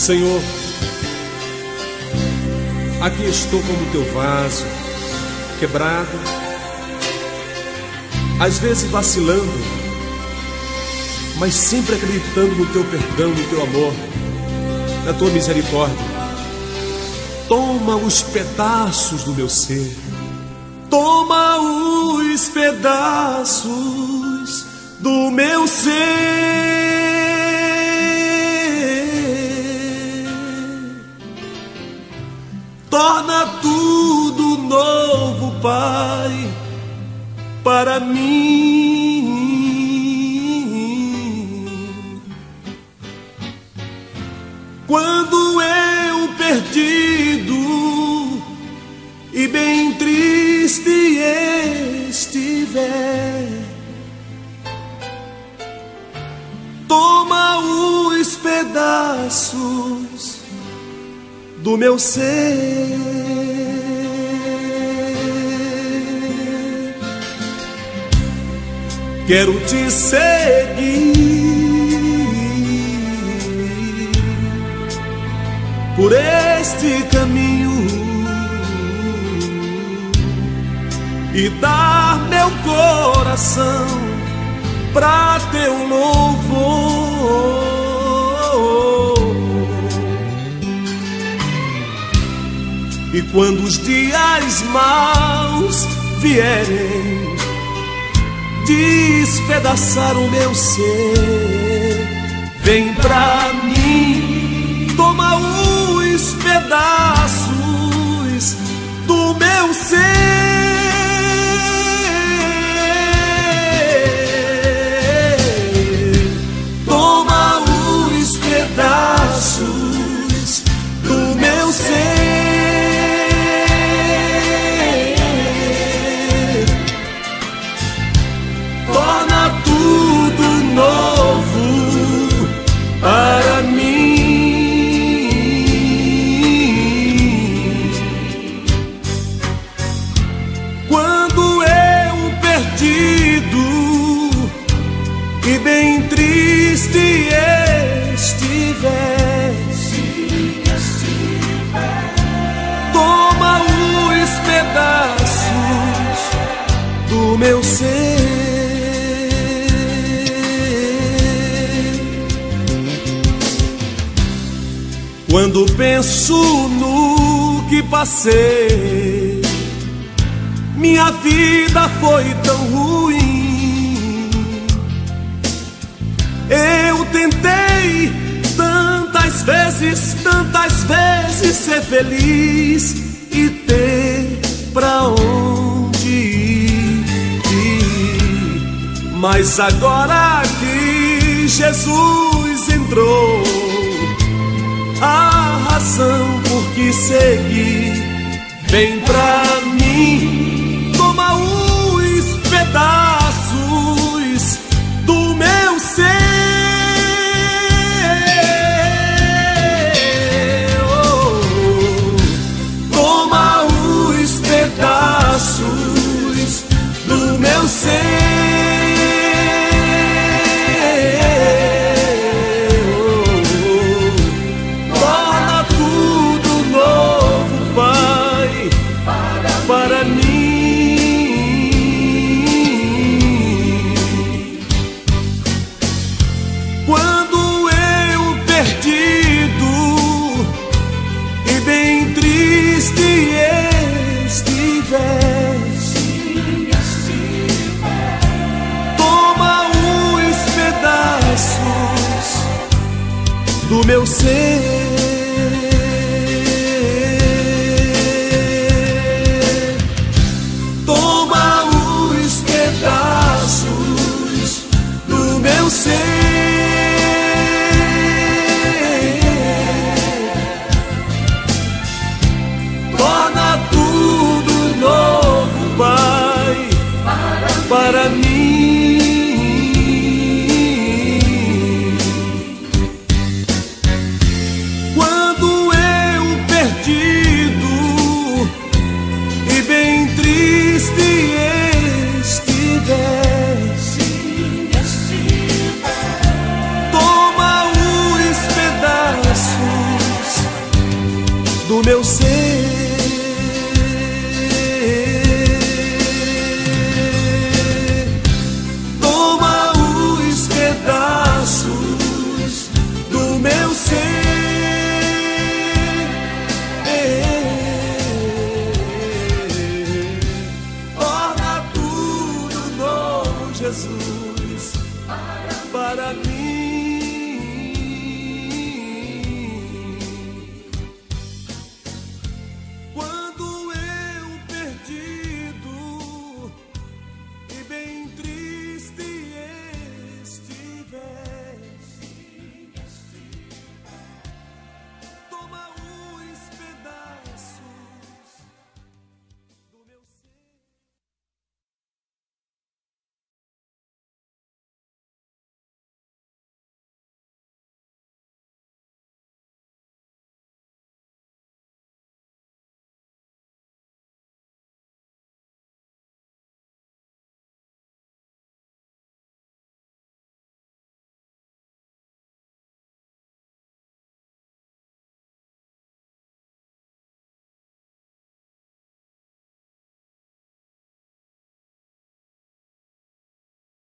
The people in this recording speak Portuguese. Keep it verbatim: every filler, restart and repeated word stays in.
Senhor, aqui estou como teu vaso, quebrado, às vezes vacilando, mas sempre acreditando no teu perdão, no teu amor, na tua misericórdia. Toma os pedaços do meu ser, toma os pedaços do meu ser. Torna tudo novo, Pai, para mim. Quando eu perdido e bem triste estiver, toma os pedaços do meu ser. Quero te seguir por este caminho e dar meu coração pra teu louvor. E quando os dias maus vierem despedaçar o meu ser, vem pra mim, toma os pedaços do meu ser. Toma os pedaços do meu ser. Novo para mim. Quando eu perdido e bem triste estiver, toma os pedaços do meu ser. Quando penso no que passei, minha vida foi tão ruim. Eu tentei tantas vezes, tantas vezes ser feliz e ter pra onde ir. Mas agora que Jesus entrou, a razão por que seguir, vem pra mim, toma os pedaços do meu ser. Oh, toma os pedaços do meu ser. Para mim, quando eu perdido e bem triste estiver, toma os pedaços do meu ser. Meu ser, torna tudo novo, Pai, para mim. Quando eu perdido e bem triste estiver, meu ser. Toma os pedaços do meu ser. Torna tudo novo, Jesus, para mim.